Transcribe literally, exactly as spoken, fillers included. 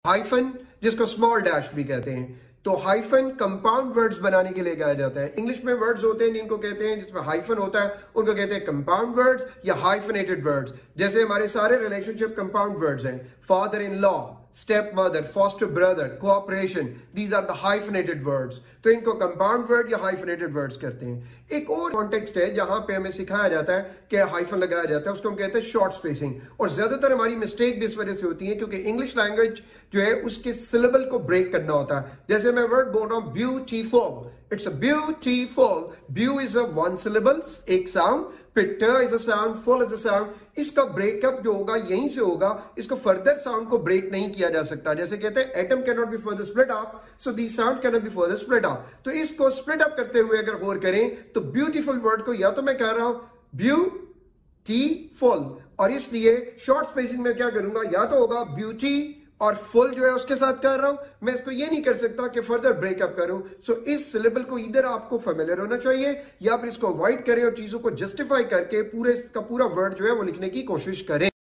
Hyphen जिसको small dash भी कहते हैं। तो हाइफन कंपाउंड वर्ड्स बनाने के लिए कहा जाता है। इंग्लिश में वर्ड्स होते हैं जिनको कहते हैं, जिसमें हाइफन होता है, उनको कहते हैं कंपाउंड वर्ड्स या हाइफनेटेड वर्ड्स। जैसे हमारे सारे रिलेशनशिप कंपाउंड वर्ड्स हैं, father in law, step mother, foster brother, cooperation, these are the hyphenated words. तो इनको कंपाउंड वर्ड या हाइफनेटेड वर्ड्स कहते हैं। एक और कॉन्टेक्स्ट है जहां पे हमें सिखाया जाता है कि हाइफन लगाया जाता है, उसको हम कहते हैं शॉर्ट स्पेसिंग। और ज्यादातर हमारी मिस्टेक भी इस वजह से होती है क्योंकि इंग्लिश लैंग्वेज जो है उसके सिलेबल को ब्रेक करना होता है। जैसे मैं वर्ड बोल रहा हूं beautiful, it's a beautiful, beau is a one syllable, एक sound, picture is a sound, full is a sound. इसका ब्रेकअप जो होगा यहीं से होगा, इसको फर्दर साउंड को ब्रेक नहीं किया जा सकता। जैसे कहते हैं atom can not be further split up, so the sound can not be further split up. तो इसको स्प्लिट अप करते हुए अगर गौर करें तो ब्यूटीफुल वर्ड को या तो मैं कह रहा हूं ब्यूटीफुल, और इसलिए शॉर्ट स्पेसिंग में क्या करूंगा, या तो होगा ब्यूटी और फुल जो है उसके साथ कर रहा हूं। मैं इसको ये नहीं कर सकता कि फर्दर ब्रेकअप करूं। सो so, इस सिलेबल को इधर आपको फेमिलियर होना चाहिए या फिर इसको अवॉइड करें और चीजों को जस्टिफाई करके पूरे का पूरा वर्ड जो है वो लिखने की कोशिश करें।